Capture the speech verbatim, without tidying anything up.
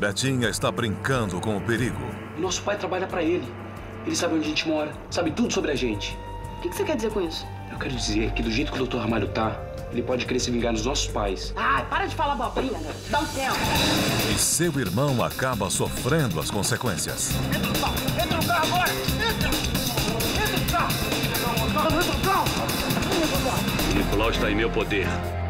Betinha está brincando com o perigo. Nosso pai trabalha pra ele. Ele sabe onde a gente mora, sabe tudo sobre a gente. O que, que você quer dizer com isso? Eu quero dizer que do jeito que o doutor Ramalho tá, ele pode querer se vingar dos nossos pais. Ai, para de falar abobrinha, né? Dá um tempo. E seu irmão acaba sofrendo as consequências. Entra no carro! Entra no carro agora! Entra! Entra no carro! Entra no carro! Entra no carro! O Nicolau está em meu poder.